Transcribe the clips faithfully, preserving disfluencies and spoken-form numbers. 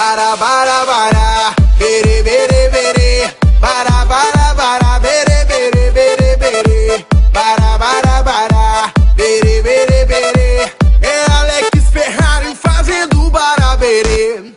bara bara bara, bere bere bere, bara bara bara, bere bere bere bere, bara bara bara, bere bere bere. É Alex Ferrari fazendo baraberê.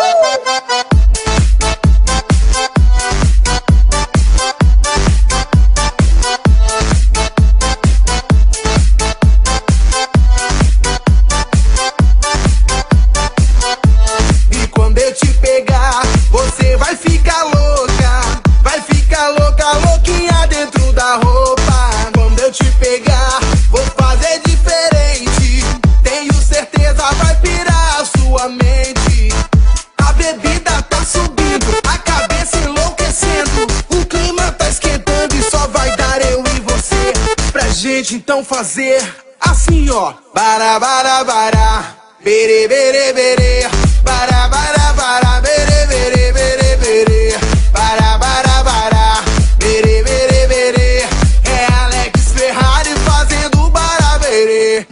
E quando eu te pegar, você vai ficar louca, vai ficar louca, louquinha dentro da roupa. Quando eu te pegar, vou fazer diferente, tenho certeza vai pirar a sua mente. A bebida tá subindo, a cabeça enlouquecendo, o clima tá esquentando e só vai dar eu e você. Pra gente então fazer assim, ó. Bara bara bara, bere bere bere, bara bara bara, bere bere bere bere, bara bara bara, bere bere bere. É Alex Ferrari fazendo baraberê.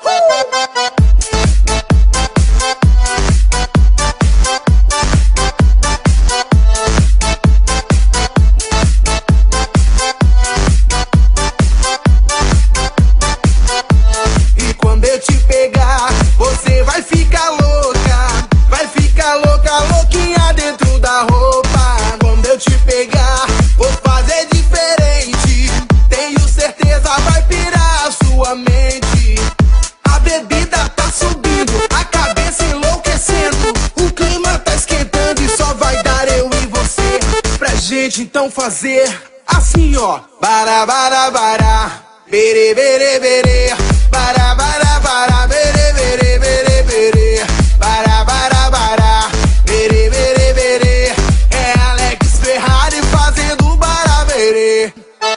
E quando eu te pegar, você vai ficar louca, vai ficar louca, louquinha dentro da roupa. Quando eu te pegar, vou fazer diferente, tenho certeza vai pirar a sua mente. A bebida tá subindo, a cabeça enlouquecendo, o clima tá esquentando e só vai dar eu e você. Pra gente então fazer assim, ó. Bara bara bara, bere bere bere, bara bara bara, bere bere bere bere, bara bara bara, bere bere bere. É Alex Ferrari fazendo baraberê.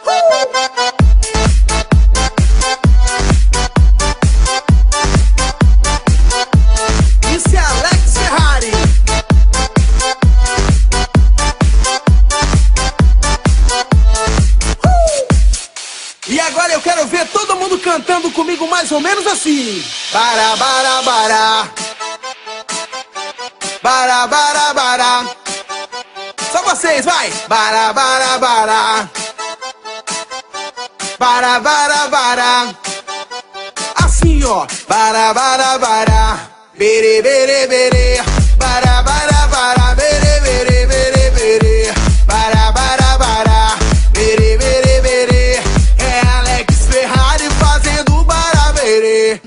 Isso é Alex Ferrari. Uh! E agora eu quero ver todo mundo cantando comigo mais ou menos assim. Bara bara bara, bara bara bara. Só vocês, vai. Bara bara bara, bara bara bara. Assim, ó. Bara bara bara, bere bere bere, bara bara bara, bere bere bere bere, bara bara bara, bere bere bere. É Alex Ferrari fazendo baraberê.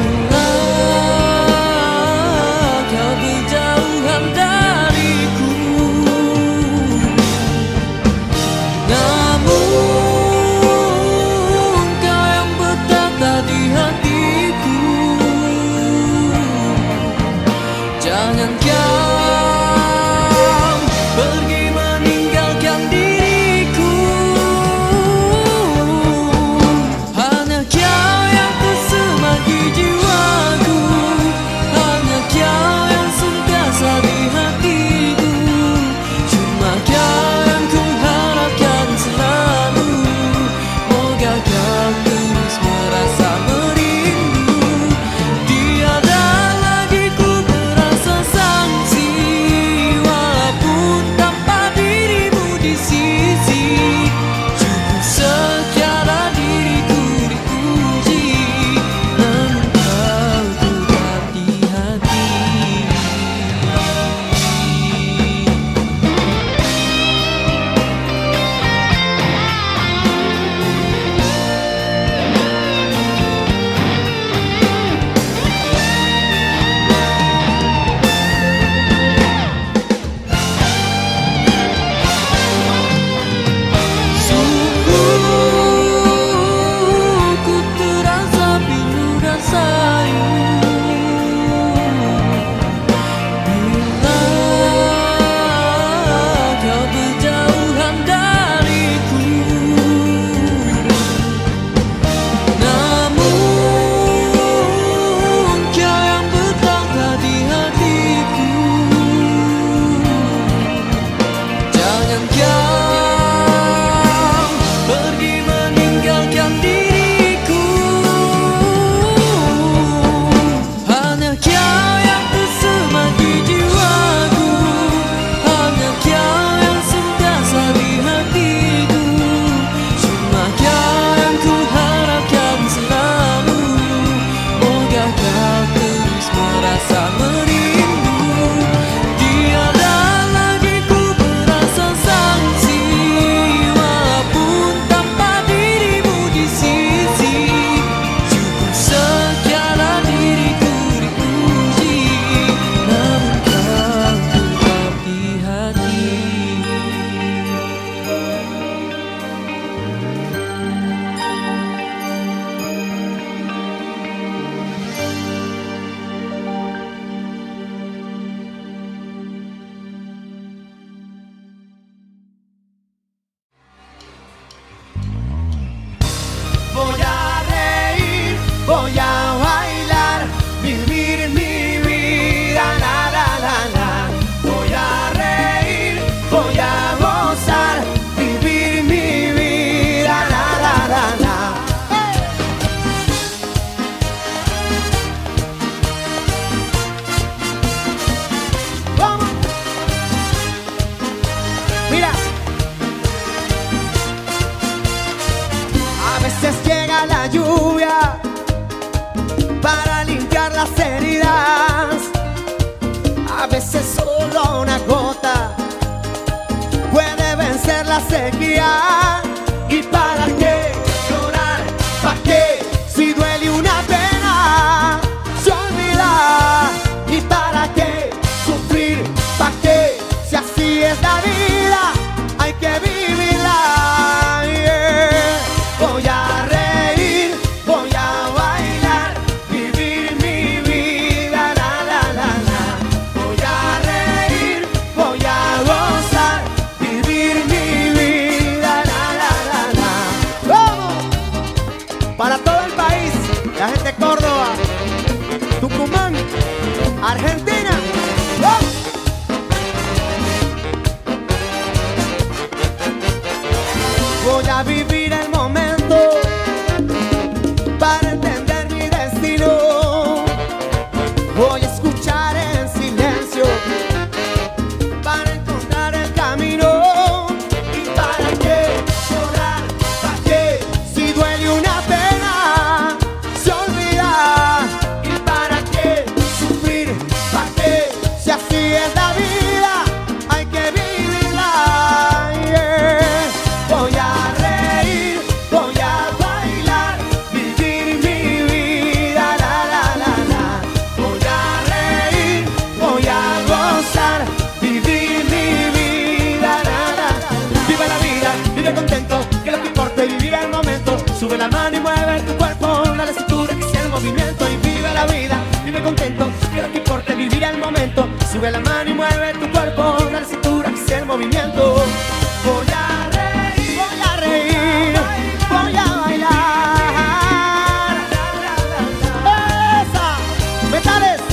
Jauhan dariku. lluvia para limpiar las heridas. A veces solo una gota puede vencer la sequía. ¿Y para qué llorar? ¿Para qué? Si duele una pena, se olvida. ¿Y para qué sufrir? ¿Para qué? Si así es la vida, hay que vivirla. Yeah. Voy a reír, voy a bailar, vivir mi vida, la la la la. Voy a reír, voy a gozar, vivir mi vida, la la la la. ¡Vamos! Para todo el país, la gente de Córdoba, Tucumán, Argentina. ¡Oh! Voy a vivir el momento para entender mi destino. Voy a escuchar en silencio para encontrar el camino. ¿Y para qué llorar? ¿Para qué? Si duele una pena, se olvida. ¿Y para qué sufrir? ¿Para qué? Si así es la vida, hay que vivirla. Yeah. Voy a reír, voy a bailar, vivir mi vida, la la la la. Voy a reír, voy a gozar, vivir mi vida, la la la. Vive la vida, vive contento, que lo que importa es vivir el momento. Sube la mano y mueve tu cuerpo, la cintura que sea el movimiento. Y vive la vida, vive contento, que lo que importa es vivir el momento. Sube la mano y mueve tu cuerpo, la cintura que sea el movimiento. Voy a reír, voy a reír, voy a bailar. ¡Esa! ¡Metales!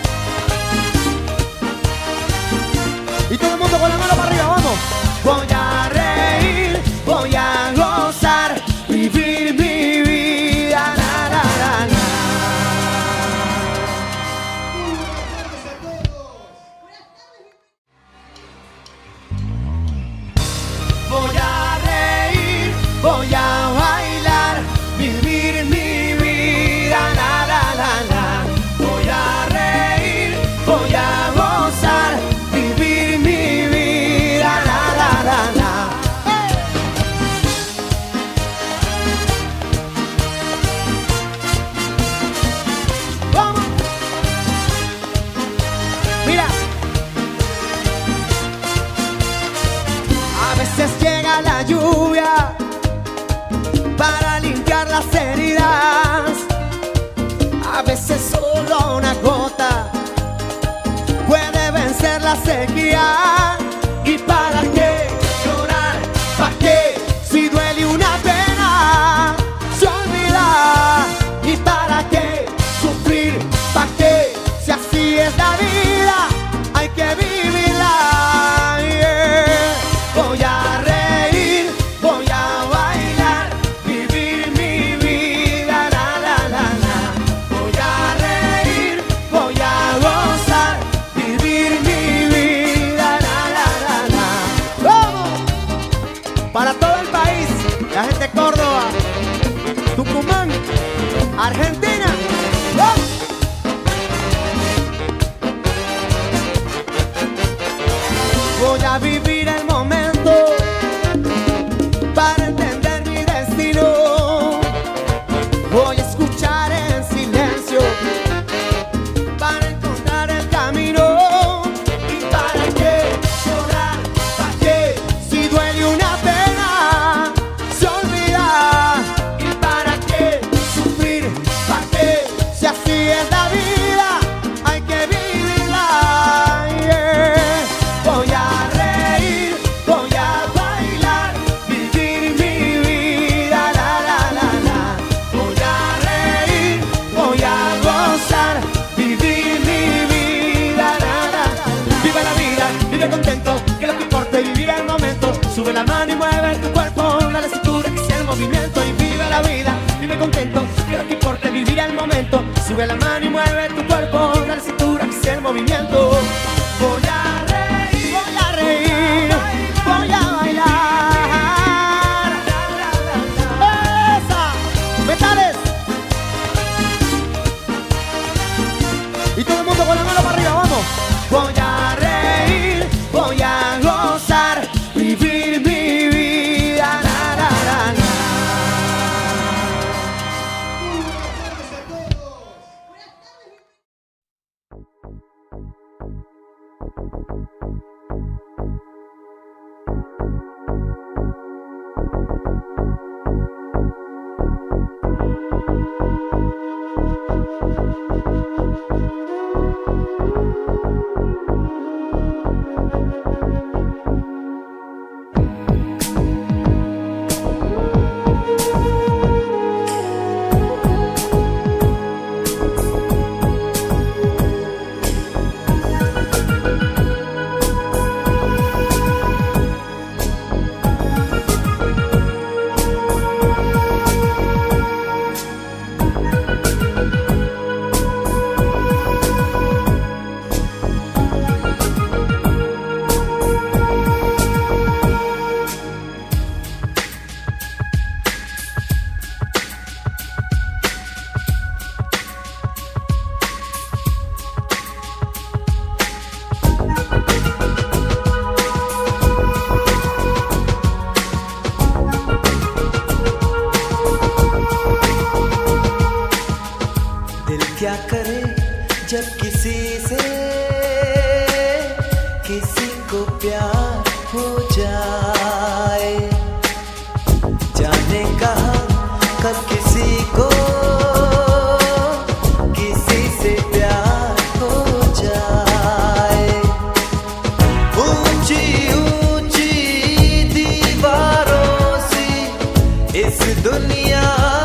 Y todo el mundo con la mano para arriba, vamos. Voy a reír, voy a gozar, vivir mi vida, la la la la. Voy a reír, voy a bailar, vivir mi vida, la la la la. Voy a reír, voy a gozar, vivir mi vida, la la la la. ¡Hey! ¡Vamos! Mira. A veces llega la lluvia para limpiar las heridas. A veces solo una gota puede vencer la sequía. ¿Y para qué llorar? ¿Para qué? Si duele una pena, se olvida. ¿Y para qué sufrir? ¿Para qué? Si así es la vida, hay que vivirla. Yeah. Voy a reír, voy a bailar, vivir mi vida, la la la la. Voy a reír, voy a gozar, vivir mi vida, la la la la. ¡Vamos! Para todo el país, la gente de Córdoba, Tucumán, Argentina. ¡Oh! Voy a vivir el momento para entender mi destino. Voy a escuchar en silencio para encontrar el camino. ¿Y para qué llorar? ¿Para qué? Si duele una pena, se olvida. ¿Y para qué sufrir? ¿Para qué? Si así es la vida, hay que vivirla. Yeah. Voy a reír, voy a bailar, vivir mi vida, la la la la. Voy a reír, voy a gozar, vivir mi vida, la la la. Vive la vida, vive contento, que lo que importa es vivir el momento. Sube la mano y mueve tu cuerpo, la cintura que sea el movimiento. Y vive la vida, vive contento, que lo que importa es vivir el momento. Sube la mano y mueve tu cuerpo, la cintura que sea el movimiento. Voy a reír, voy a reír, voy a bailar. ¡Esa! ¡Metales! किसी को प्यार हो जाए, जाने कहा कब किसी को किसी से प्यार हो जाए। ऊंची ऊंची दीवारों से इस दुनिया